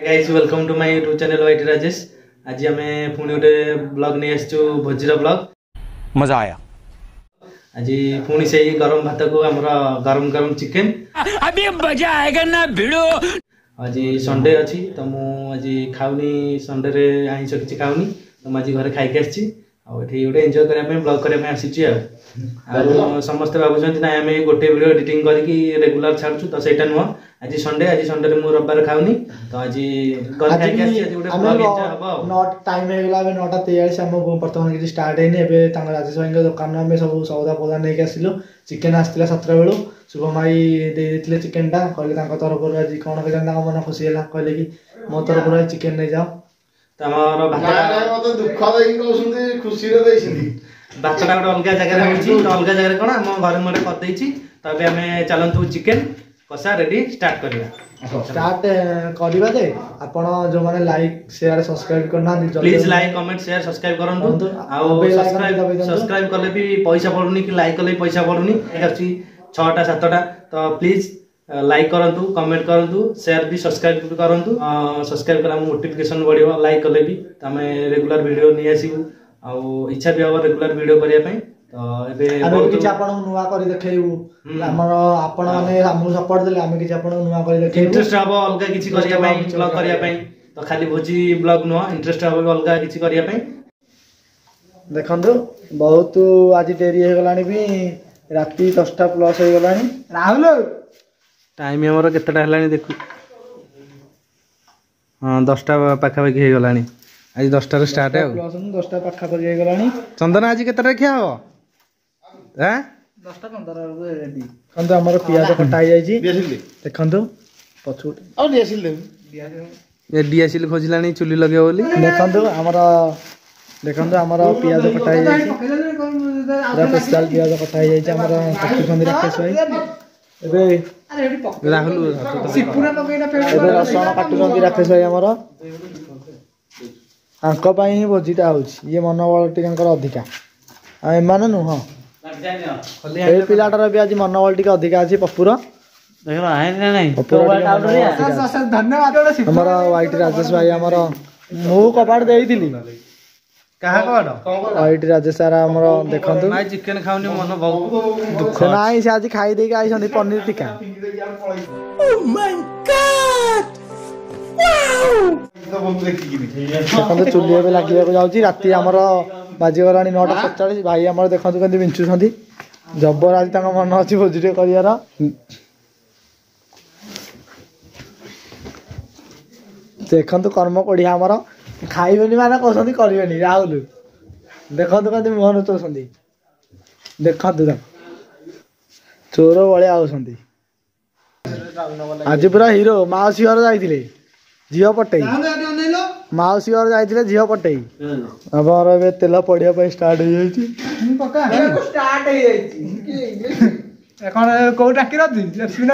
Guys welcome to my YouTube channel YT Rajesh. आज आम पुणी गोटे ब्लॉग नहीं आसचु भोजीर ब्लॉग। मजा आया। आज पुणी से गरम भात को आमर गरम गरम चिकेन अभी मजा आएगा ना भिड़ो। आज संडे अच्छी तो मुझे खाऊनी संडे रे आइंस किसी खाऊनी तो मुझे घरे खाई आसी गोटे एंजॉय करने ब्लॉग करने आसी समस्ते भावुं ना आम गोटे वीडियो एडिटिंग करके रेगुलर छाड़ू तो सहीटा नुह। आज संडे मुझे रविवार खाऊनी तो आज टाइम होगा 9:43 आम बर्तमान किसी स्टार्ट है राजेश भाई दुकान में सब सौदा पौदा नहीं आसिलु। चिकेन आसाला 7 बेलू शुभम भाई देते चिकेन टा कहले तरफ आज कौन के मन खुशी है कहले कि मो तरफ चिकेन नहीं जाओ खुशी बातटा गोटे अलग जगह अलग जगह कौन आम घर मुझे करदे तो आम चलतु चिकेन कषा रेडी स्टार्ट करवा स्टार्ट जे आपण जो माने लाइक शेयर सब्सक्राइब करना please like comment share subscribe करंतु आउ सब्सक्राइब करले भी पैसा पड़ुनी कि लाइक कले पैसा पड़ुनी 6टा 7टा तो प्लीज लाइक करंतु कमेंट करंतु शेयर भी सब्सक्राइब भी करंतु सब्सक्राइब करा मोटिफिकेशन बढ़ियो लाइक कले भी तमे रेगुलर वीडियो नहीं आसीबु आउ इच्छा भी हबो रेगुलर वीडियो करिया पई तो एबे बहुत किछ आपण नुवा करी देखेबु हमर आपण माने हमहु सपोर्ट देले हम किछ आपण नुवा करी देखेबु इंटरेस्ट हबो अलगा किछ करिया पई ब्लॉग करिया पई तो खाली भोजी ब्लॉग नो इंटरेस्ट हबो अलगा किछ करिया पई देखंतु बहुत आज डेरी हे गलानी भी राती 10टा प्लस हे गलानी राहुल टाइम हमर केतेटा हलानी देखु हां 10टा पाखा पाखी हे गलानी आज 10टा रे स्टार्ट है प्लस 10टा पाखा कर हे गलानी। चंदन आज केतेटा खिया हो हैं 10टा 15 रेडी कंदो हमर पियाज कटाई जाई छी देखंतु पछु और दियासिल ये दियासिल खोजलानी चुली लगे बोली देखंतु हमर पियाज कटाई जाई छी पूरा स्पेशल पियाज कटाई जाई छी हमर कच्ची खंदी राकेश भाई एबे राहुल सिपुरा लगेना एबे रसण काटुछंती राकेश भाई हमर आंक पाई ही भोजीटा होची ये मनोबल टिकंकर अधिका आ एमाने नु हां ए पिलाटार भी आज मनोबल टिक अधिका अछि पपुर देखो आए नहीं धन्यवाद हमरा वाइट राजेश भाई हमर मु कपाट देइथिली कहा कबाड़ वाइट राजेश सर हमर देखंतु भाई चिकेन खाउनी मन बहुत दुख नाही से आज खाई देके आई छथि paneer tikka oh my god देखो चुली ए लागिया को जाउची राती हमर बाजी गलानी 9:45 भाई हमर देखंतु कंदी बिंचु छथि जबर आज तंग मन अछि भोजिटे करियार देखंतु कर्म कोढ़िया हमर खाइबेनी माने कहसंती करिवेनी राहुल देखंतु कंदी मोहन चोसंती देखंतु चोर बळे आउसंती आज पूरा हीरो माउसी घर जाइथिले झियो पटई माउसी घर जाइथिले झियो पटई अब ए तेल पड़िया पे स्टार्ट हो जाइछि पक्का स्टार्ट हो जाइछि एखन को टाकी रथि सुना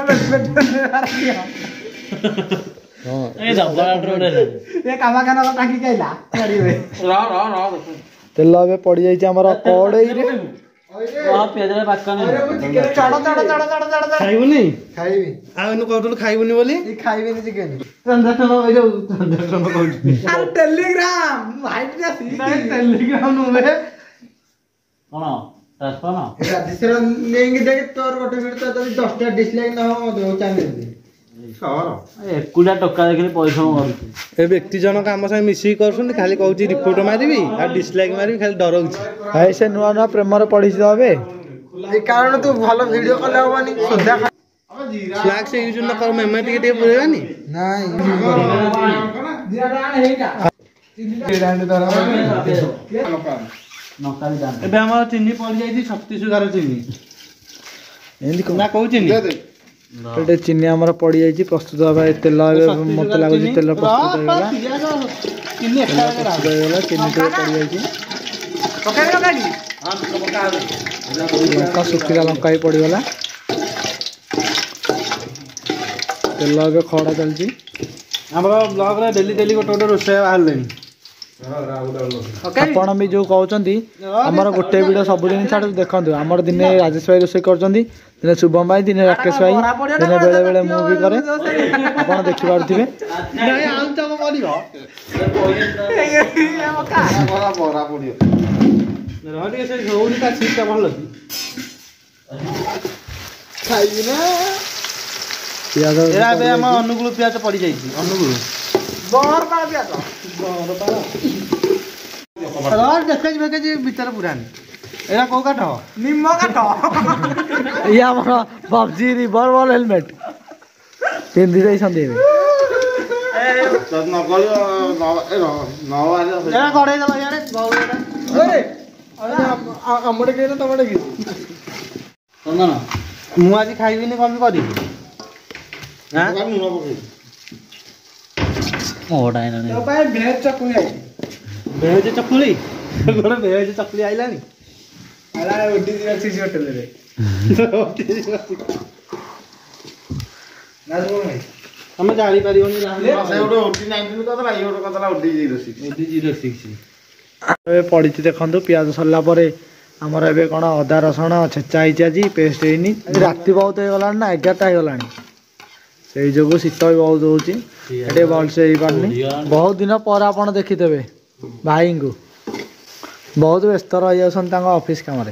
ए जबरा रोडे ए कामा काना टाकी कैला करिवे र तेल अब पड़ी जाइछि हमर कड़ई रे पेजरे पाकन चढ़ खाइबुनी खाइबी आ एनु कहतु खाइबुनी बोली ई खाइबेनी चिकेन ट्रांजैक्शन हो जाऊ ट्रांजैक्शन कहू अरे टेलीग्राम भाई ना टेलीग्राम नु बे कोन ट्रांसफर ना राजेश्वर लेंगे देख तोर गोटे वीडियो तो 10टा डिसलाइक न हो दो चैनल एकुला टक्का देखले पैसा मारुची ए व्यक्ति जन काम से मिसी करछन खाली कहूची रिपोर्ट मारिबी आ डिसलाइक मारिबी खाली डरउची भाई से नुआ नुआ प्रेम रे पढी जाबे ए कारण तू भलो वीडियो कले होबानी सुधा फ्लैग से यूज न कर मेमे टिके पुरेबानी नाही जिराडान हेटा जिराडान दरा नकाली दान एबे हमर चिन्नी पड़ जाई 36 11 चिन्नी एंदी ना कहू चिन्नी एटे चिन्नी हमर पड़ी जाई प्रस्तुत होबा तेल मते लागो तेल प्रस्तुत होगा चिन्नी एक्स्ट्रा होगा चिन्नी तो पड़ी जाई पकाई लगाडी हां पका हो लंका सुखिला लंका ही पड़ी गला तेल अब खड़ा चलची हमर ब्लॉग रे डेली डेली गोटे गोटे रोसे बाहर लेनी ଆପଣ ବି ଯୋଉ କହୁଛନ୍ତି ଆମର ଗୋଟେ ଭିडिଓ ସବୁଦିନ ଛାଡୁ ଦେଖନ୍ତୁ ଆମର ଦିନେ ରାଜେଶ ଭାଇ ରୋଷେଇ କରୁଛନ୍ତି ଦିନେ ଶୁଭମ ଭାଇ ଦିନେ ରାକେଶ ଭାଇ ଦିନେ ବେଳେ ବେଳେ ମୁଁ ବି କରେ ଆପଣ ଦେଖିପାରୁଥିବେ ଅନୁଗୁଳ ପିଆଜ ପଡିଯାଇଛି ଅନୁଗୁଳ ଭିତରେ ପୁରାନି ଏଇଟା କୋଉ କାଠ ନିମ କାଠ ଇଏ ଆମର ପବଜି ରିଭଲଭର ହେଲମେଟ ପିନ୍ଧି ଦେଇଛନ୍ତି ଏବେ ମୁଁ ଆଜି ଖାଇବିନି କଣ କରିବି ଭେଜ ଚକୁଳି ଗୋଟେ ଭେଜ ଚକୁଳି ଆଇଲାଣି ତମେ ଜାଣିପାରିବନି ଏବେ ପଡିଛି ଦେଖନ୍ତୁ ପିଆଜ ସରିଲା ପରେ ଆମର ଏବେ କଣ ଅଦା ରସୁଣ ଛେଚା ହେଇଛି ଆଜି ପେଷ୍ଟ ହେଇନି ରାତି ବହୁତ ହେଇଗଲାଣି ନା 11ଟା ହେଇଗଲାଣି ସେଇ ଯୋଗୁଁ ଶୀତ ବି ବହୁତ ହଉଛି ଏଠି ଭଲସେ ହେଇପାରୁନି ବହୁତ ଦିନ ପରେ ଆପଣ ଦେଖିଦେବେ ଭାଇଙ୍କୁ ବହୁତ ବ୍ୟସ୍ତ ରହିଯାଉଛନ୍ତି ତାଙ୍କ ଅଫିସ କାମରେ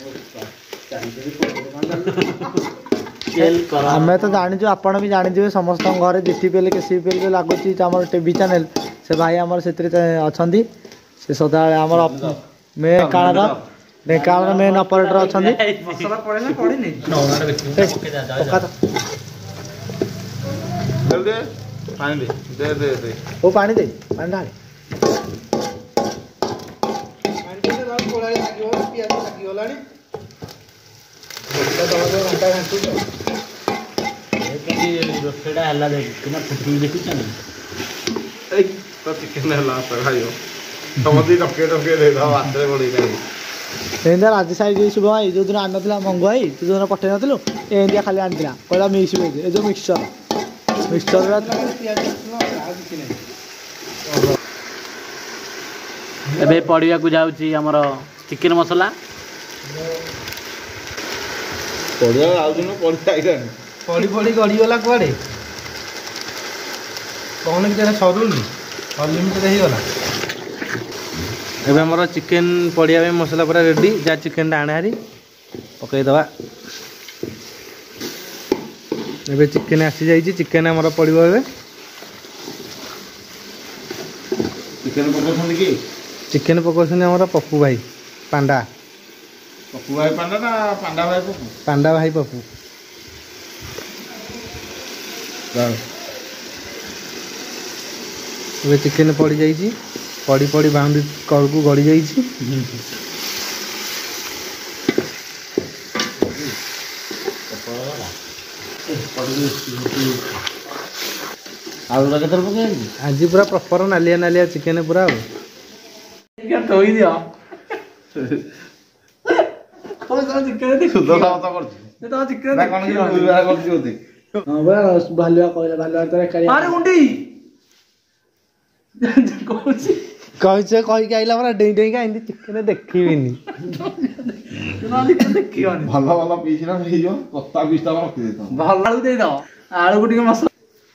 ଆମେ ତ ଜାଣିଛୁ ଆପଣ ବି ଜାଣିଥିବେ ସମସ୍ତଙ୍କ ଘରେ ଜିଟିପିଏଲ କେସିପିଏଲ ଲାଗୁଛି ଆମର ଟିଭି ଚ୍ୟାନେଲ ସେ ଭାଇ ଆମର ସେଥିରେ ଅଛନ୍ତି ସେ ସଦାବେଳେ ଆମର ଢେଙ୍କାନାଳର ମେନ୍ ଅପରେଟର ଅଛନ୍ତି ପାଣି ଦେ ପାଣି ଢାଳେ ରାଜି ସାହି ଶୁଭ ଭାଇ ଯୋଉଦିନ ଆଣିନଥିଲା ମଙ୍ଗୁ ଭାଇ ତୁ ଯୋଉଦିନ ପଠେଇ ନଥିଲୁ ଏମିତିଆ ଖାଲି ଆଣିଥିଲା କହିଲା ମିକ୍ସ ଭେଜ ଏ ଯୋଉ ମିକ୍ସଚର ଏବେ ପଡ଼ିବାକୁ ଯାଉଛି ଆମର ଚିକେନ ମସଲା ପଡ଼ି ଗଡ଼ିଗଲା କୁଆଡ଼େ କଣ କି ସରୁନି ଅନଲିମିଟେଡ୍ ହେଇଗଲା ଏବେ ଆମର ଚିକେନ ପଡ଼ିବା ପାଇଁ ମସଲା ପୁରା ରେଡ଼ି ଯାହା ଚିକେନଟା ଆଣେ ହାରି ପକାଇଦେବା ଏବେ ଚିକେନ ଆସିଯାଇଛି ଚିକେନ ଆମର ପଡ଼ିବ ଏବେ ଚିକେନ ପକାଉଛନ୍ତି ଆମର ପପୁ ଭାଇ ପାଣ୍ଡା ପାଣ୍ଡା ଭାଇ ପପୁ ଏବେ ଚିକେନ ପଡ଼ିଯାଇଛି ପଡ଼ି ବାଉଣ୍ଡ୍ରି କଳକୁ ଗଡ଼ି ଯାଇଛି ଆଜି ପୁରା ପ୍ରପର ନାଲିଆ ଚିକେନ ପୁରା ଆଉ କହିକି ଆଇଲା ପରା ଡେଇଁ ଡେଇଁକା ଏମିତି ଚିକେନ ଦେଖିବିନି ଭଲ ପିସ୍ ହେଇଯିବ କତା ପିସ୍ ଟା ରଖିଦେଇଥାଉ ଭଲ ଦେଇଦବ ଆଳୁକୁ ଟିକେ ମସଲା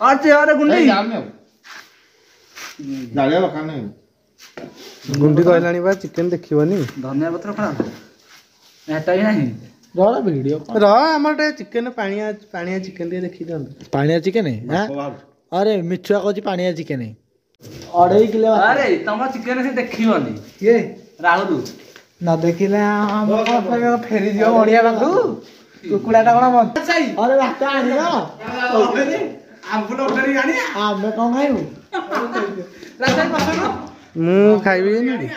ଗୁଣ୍ଡି କହିଲାଣି ବା ଚିକେନ ଦେଖିବନି ଧନିଆ ପତ୍ର କଣ ଏଟା ବି ନାହିଁ ଆମର ଟିକେ ଚିକେନ ପାଣିଆ ଚିକେନ ଟିକେ ଦେଖି ଦିଅନ୍ତୁ ପାଣିଆ ଚିକେନ ଆରେ ମିଛୁଆ କହୁଛି ପାଣିଆ ଚିକେନ 2.5 କିଲୋ ଆରେ ତମ ଚିକେନ ସେ ଦେଖିବନି କିଏ ରାହୁଲ ନ ଦେଖିଲେ ଫେରିଯିବ ବଢିଆ ପାଖକୁ କୁକୁଡ଼ା ଟା କଣ ଆରେ ଭାତ ଆଣିବ ଆମେ କଣ ଖାଇବୁ ମୁଁ ଖାଇବି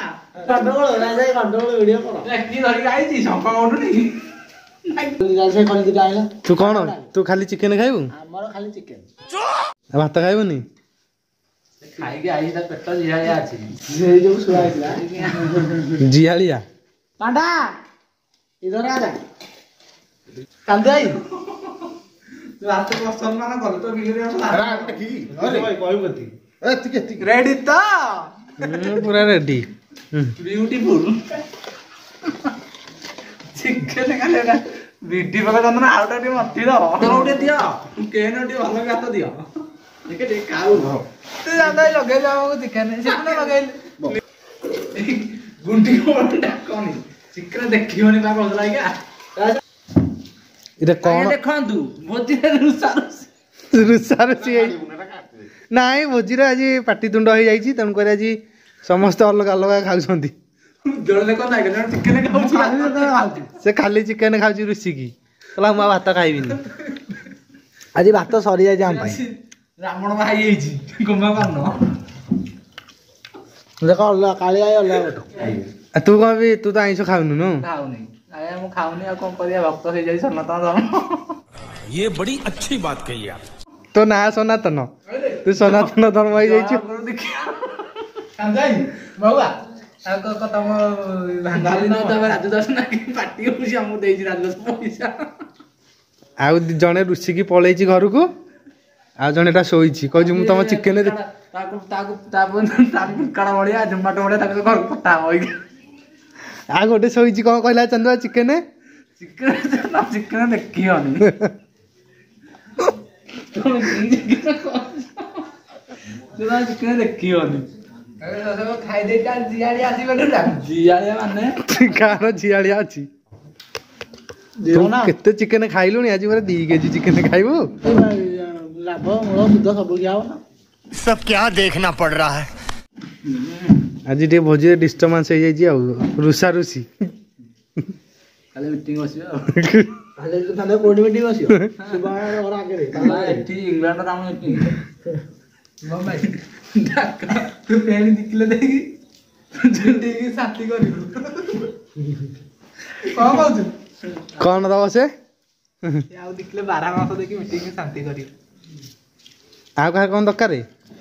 ତୁ କଣ ତୁ ଖାଲି ଚିକେନ ଖାଇବୁ ଆମର ଖାଲି ଚିକେନ ଭାତ ଖାଇବୁନି ଖାଇକି ଆଇଛି ତା ପେଟ ଜିହାଳିଆ ଅଛି ସେଇ ଯୋଉ ଶୁଆ ହେଇଥିଲା ଜିହାଳିଆ ପାଣ୍ଡା ଇଧର ଆजा କାନ୍ଦେ ଆଇ ରାତ ସମ୍ମାନ କଲ ତ ବିଗିରି ରେଡି ତ पूरा रेडी ब्यूटीफुल चिकेन खाली ଭିଡି ପକା ତମେ ଆଉ ଟା ଟିକେ ମତି ଦବ ଗୋଟେ ଦିଅ କେନ ଟିକେ ଭଲ ଭାତ ଦିଅ ଟିକେ ଟିକେ ଖାଉ ତୁ ଜାଣିଲା ଲଗେଇ ଯାଉ ଚିକେନ ଚିକେନ ଲଗେଇଲି ଗୁଣ୍ଡି କୋଣ ଡାକନି ଚିକେନ ଦେଖିବନି ବା କହୁଥିଲା ଆଜ୍ଞା ଏଟା କଣ ଦେଖନ୍ତୁ ଭୋଜିରେ ରୁଷାରୁଷି ନାଇଁ ଭୋଜିରେ ଆଜି ପାଟିତୁଣ୍ଡ ହେଇଯାଇଛି ତେଣୁକରି ଆଜି ସମସ୍ତେ ଅଲଗା ଅଲଗା ଖାଉଛନ୍ତି ସେ ଖାଲି ଚିକେନ ଖାଉଛି ରୁଷିକି କହିଲା ମୁଁ ଆଉ ଭାତ ଖାଇବିନି ଆଜି ଭାତ ସରିଯାଇଛି ଆମ ପାଇଁ ରାବଣ ଭାଇ ହେଇଛି କୁମ୍ଭ କର୍ଣ୍ଣ ଦେଖ ଅଲଗା କାଳିଆ ଅଲଗା ଗୋଟେ ତୁ କଣ ବି ତୁ ତ ଆଇଁଷ ଖାଉନୁ ନୁ ଖାଉନି ଆଜ୍ଞା ମୁଁ ଖାଉନି ଆଉ କଣ କରିବା ଭକ୍ତ ହେଇଯାଇଛି ସନାତନ ଧର୍ମ ये बड़ी अच्छी बात कही आप ତୋ ନାଁ ସନାତନ ତୁ ସନାତନ ଧର୍ମ ହେଇଯାଇଛୁ ତମ ରାଜୁ ଦାସ ପାଟି ହଉଛି ଆମକୁ ଦେଇଛି ରାଜୁ ଦାସ ପଇସା ଆଉ ଜଣେ ରୁଷିକି ପଳେଇଛି ଘରକୁ ଆଉ ଜଣେ ଟା ଶୋଇଛି କହୁଛି ମୁଁ ତମ ଚିକେନ କାଣ ଭଳିଆ ଜୋମାଟୋ ଭଳିଆ ତାକୁ ଘରକୁ ପଠା ହବ ଆଉ ଗୋଟେ ଶୋଇଛି କଣ କହିଲା ଚନ୍ଦୁଆ ଚିକେନ ଚିକେନ ଦେଖିବନି ଚିକେନ ଦେଖିବନି ଖାଇଦେଇଟା ଜିଆଳିଆ ଆସିଗଲୁ ଜିଆଳିଆ ମାନେ କାହାର ଝିଆଳିଆ ଅଛି କେତେ ଚିକେନ ଖାଇଲୁଣି ଆଜି ପୁରା 2 କେଜି ଚିକେନ ଖାଇବୁ ଲାଭ ମୂଳ ବୁଦ୍ଧ ସବୁ ଖିଆ ହବ ନା सब क्या देखना पड़ रहा है ଆଜି ଟିକେ ଭୋଜିରେ ଡିଷ୍ଟର୍ବାନ୍ସ ହେଇଯାଇଛି ଆଉ ରୁଷାରୁଷି କାଲି ମିଟିଂ ବସିବ ଆଉ ତାହେଲେ କୋଉଠି ମିଟିଂ ବସିବ ଘର ଆଗରେ ଏଠି ଇଂଲଣ୍ଡର ଆମ ମିଟିଂ ତୁ ପେଣି 2 କିଲୋ ଦେଇକି ଝୁଣ୍ଡିକି ଶାନ୍ତି କରିବୁ କଣ କହୁଛୁ କଣ ଦବ ସେ ଆଉ 2 କିଲୋ 12 ମାସ ଦେଇକି ମିଟିଂ ଶାନ୍ତି କରିବୁ ଆଉ କାହା କଣ ଦରକାର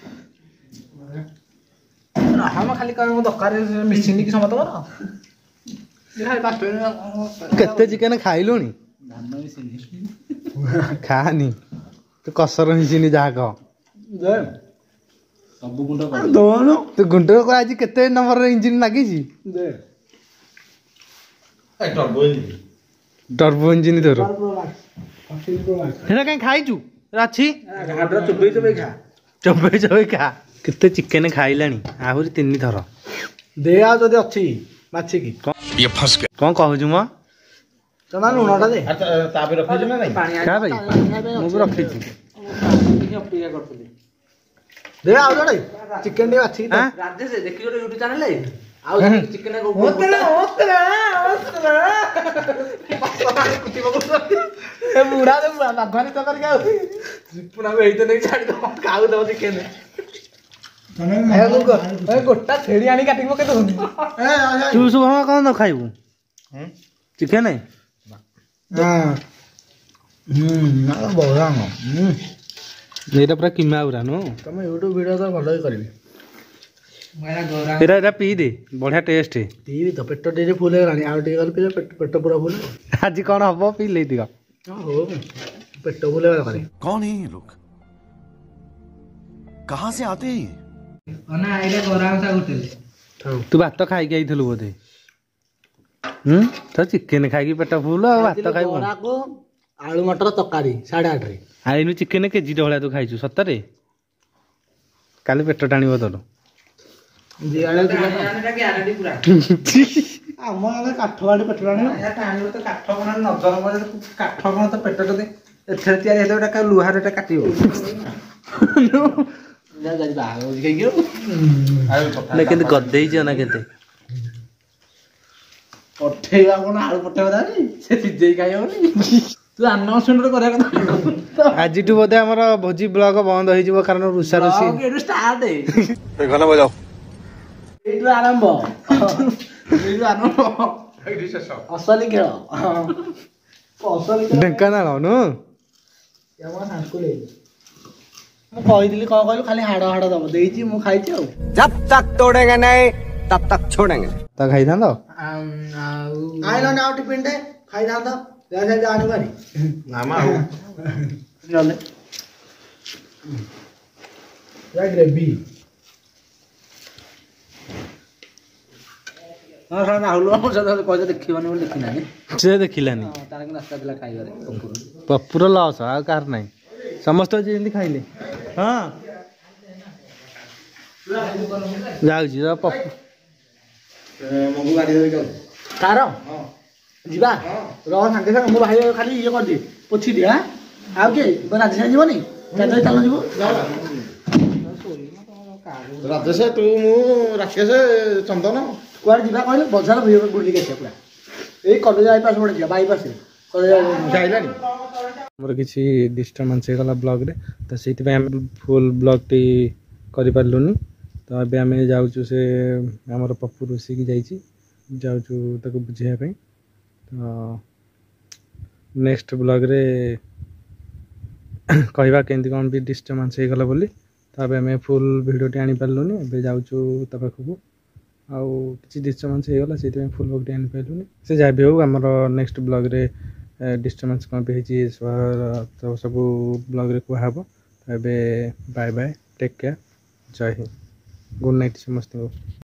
ଆମ ଖାଲି କହିବ ମୋ ଦରକାର ମିଶିନି କି ସମସ୍ତଙ୍କର କେତେ ଚିକେନ ଖାଇଲୁଣି ଧାନ ମିଶିନି ଖାନି ତୁ କସର ମିଶିନି ଯାହା କହ ସବୁ ଗୁଣ୍ଡ ଦଉନୁ ତୁ ଗୁଣ୍ଡ ଆଜି କେତେ ନମ୍ବର ଇଞ୍ଜିନ ଲାଗିଛି ଟର୍ቦ ଇଞ୍ଜିନ ତୋର ସେଟା କାଇଁ ଖାଇଛୁ ଅଛି ଚୋବେଇ ଖା କେତେ ଚିକେନ ଖାଇଲାଣି ଆହୁରି 3 ଥର ଦେ ଆଉ ଯଦି ଅଛି ମାଛିକି ये फंस गया କଣ କହୁଛୁ ମ ତମେ ଲୁଣଟା ଦେ ତା ପାଇଁ ରଖିଛୁ ନା ନାଇଁ ଖା ଭାଇ ମୁଁ ବି ରଖିଛି ଅପେକ୍ଷା କରୁଥିଲି ଦେ ଆଉ ଜଣେ ଚିକେନ ଟିକେ ମାଛିକି ଦେ ରାଜେଶ ଦେଖି ଗୋଟେ ୟୁଟ୍ୟୁବ ଚ୍ୟାନେଲ ଆଉ ଚିକେନ ବୁଢା ଦେ ବାଘାନି ତ କରିକି ଆଉ ପୁଣାକୁ ଏଇତ ନେଇକି ଛାଡ଼ିଦବ ଖାଉଦବ ଚିକେନ ଗୋଟା ଛେଳି ଆଣି କାଟିକି ପକେଇ ଦଉନି ତୁ ଶୁଭମ କଣ ନ ଖାଇବୁ ଚିକେନ ଏଇଟା ପୁରା କିମା ଉରା ନୁ ତମେ ୟୁଟ୍ୟୁବ ଭିଡିଓ ତ ଭଲ ହିଁ କରିବି ଏଇଟା ପିଇ ଦେ ବଢିଆ ଟେଷ୍ଟ ପିଇବି ତ ପେଟ ଟିକେ ଫୁଲ ହେଇଗଲାଣି ଆଉ ଟିକେ ଗଲେ ପିଇଲେ ପେଟ ପୁରା ଫୁଲ ଆଜି କଣ ହବ ପିଇଲେ ଦିଅ ହଉ ପେଟ ଫୁଲ ହେଇଗଲା ଖାଲି कौन है ये लोग कहाँ से आते हैं ये ତୁ ଭାତ ଖାଇକି ଆଇଥିଲୁ ବୋଧେ ତ ଚିକେନ ଖାଇକି ପେଟ ଫୁଲ ଆଉ ଭାତ ଖାଇବୁ ବରାକୁ ଆଳୁ ମଟର ତରକାରୀ 8:30 ଆଇନୁ ଚିକେନ କେଜି ଭଳିଆ ତୁ ଖାଇଛୁ ସତରେ କାଲି ପେଟ ଟାଣିବ ତୋର ଆମ ଆଡେ କାଠ ବାଡି ପେଟ ଟାଣିବ କାଠ କଣ ନଜର କାଠ କଣ ତ ପେଟ ଏଥିରେ ତିଆରି ହେଇଥିବ ଲୁହାରେ କାଟିବ କେମିତି ଗଦେଇଛ ନା କେତେ ପଠେଇବା କଣ ଆଳୁ ପଠେଇବା ଦାବି ସେ ସିଝେଇ ଖାଇବନି ତୁ ଆନାଉନ୍ସମେଣ୍ଟ କରିବା କଥା ଆଜିଠୁ ବୋଧେ ଆମର ଭୋଜି ବ୍ଲଗ ବନ୍ଦ ହେଇଯିବ କାରଣ ରୁଷାରୁଷି ଏଇଠୁ ଷ୍ଟାର୍ଟ गाना बजाओ ଏଇଠୁ ଆରମ୍ଭ ଏଇଠୁ ଶେଷ ଅସଲି ଖେଳ ଅସଲି ଖେଳ ଢେଙ୍କାନାଳ ନୁ ମୁଁ କହିଥିଲି କଣ କହିଲୁ ଖାଲି ହାଡ ଦବ ଦେଇଛି ମୁଁ ଖାଇଛି ଆଉ जब तक तोड़ेंगे नहीं तब तक छोड़ेंगे ତା ଖାଇଥାନ୍ତ ଆଇଲ ନା ଆଉ ଟିଫିନ ଟେ ଖାଇଥାନ୍ତ ଜାଣି ପାରି ଗ୍ରେଭି ହଁ ସାର୍ ରାହୁଲ ବାବୁ ସହିତ କହିଲେ ଦେଖିବନି ବୋଲି ଦେଖିନାନି ସେ ଦେଖିଲାନି ତାର କିନ୍ତୁ ରାସ୍ତା ଥିଲା ଖାଇବାରେ ପପୁର ଲସ୍ ଆଉ କାହାର ନାହିଁ ସମସ୍ତେ ଆଜି ଯେମିତି ଖାଇଲେ ହଁ ଯାଉଛି ତ ପପୁ ମଙ୍ଗୁ ଗାଡ଼ି ଧରିକି ଯାଉଛି ତାର ଯିବା ରହ ସାଙ୍ଗେ ସାଙ୍ଗେ ମୋ ଭାଇ ଖାଲି ଇଏ କରିଦିଏ ପୋଛି ଦିଏ ଆଉ କିଏ ରାଜେଶ ଯିବନି ରାଜେଶ ଚାଲ ଯିବୁ ରାଜେଶ ତୁ ମୁଁ ରାକେଶ ଚନ୍ଦନ କୁଆଡ଼େ ଯିବା କହିଲେ ବଜାର ବୁଲିକି ଆସିବା ପୁରା ଏଇ କଲେଜ ବାଇପାସ୍ ପଟେ ଯିବା ବାଇପାସ୍ରେ କଲେଜ ଯାଇଲାଣି ଆମର କିଛି ଡିଷ୍ଟର୍ବାନ୍ସ ହେଇଗଲା ବ୍ଲଗ୍ରେ ତ ସେଇଥିପାଇଁ ଆମେ ଫୁଲ୍ ବ୍ଲଗ୍ଟି କରିପାରିଲୁନି ତ ଏବେ ଆମେ ଯାଉଛୁ ସେ ଆମର ପପୁ ରୋଷେଇକି ଯାଇଛି ଯାଉଛୁ ତାକୁ ବୁଝେଇବା ପାଇଁ ତ ନେକ୍ସଟ ବ୍ଲଗ୍ରେ କହିବା କେମିତି କ'ଣ ବି ଡିଷ୍ଟର୍ବାନ୍ସ ହେଇଗଲା ବୋଲି ତ ଏବେ ଆମେ ଫୁଲ୍ ଭିଡ଼ିଓଟି ଆଣିପାରିଲୁନି ଏବେ ଯାଉଛୁ ତା ପାଖକୁ ଆଉ କିଛି ଡିଷ୍ଟର୍ବାନ୍ସ ହେଇଗଲା ସେଇଥିପାଇଁ ଫୁଲ୍ ବ୍ଲଗ୍ଟି ଆଣିପାରିଲୁନି ସେ ଯାହା ବି ହଉ ଆମର ନେକ୍ସଟ ବ୍ଲଗ୍ରେ ଡିଷ୍ଟର୍ବାନ୍ସ କ'ଣ ବି ହେଇଛି ତ ସବୁ ବ୍ଲଗ୍ରେ କୁହାହେବ ତ ଏବେ bye bye take care Jai Hind good night ସମସ୍ତଙ୍କୁ